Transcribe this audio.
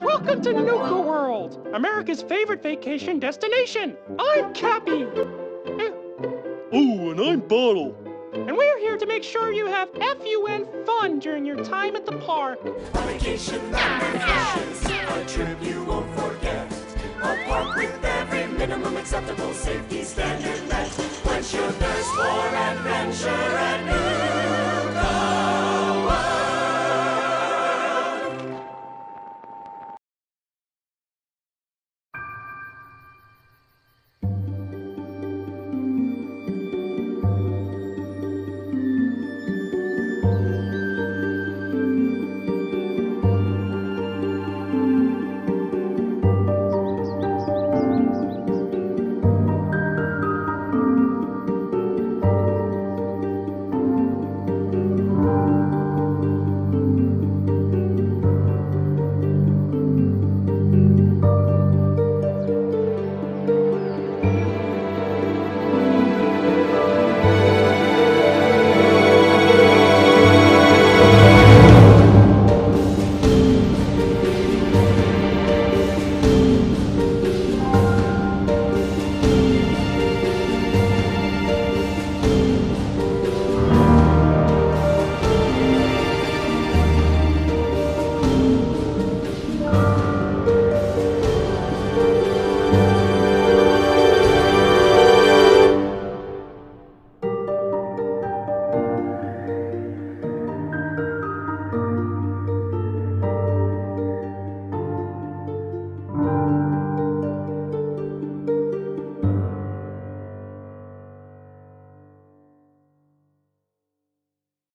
Welcome to Nuka World, America's favorite vacation destination. I'm Cappy. Oh, and I'm Bottle. And we're here to make sure you have FUN fun during your time at the park. Vacation vacations.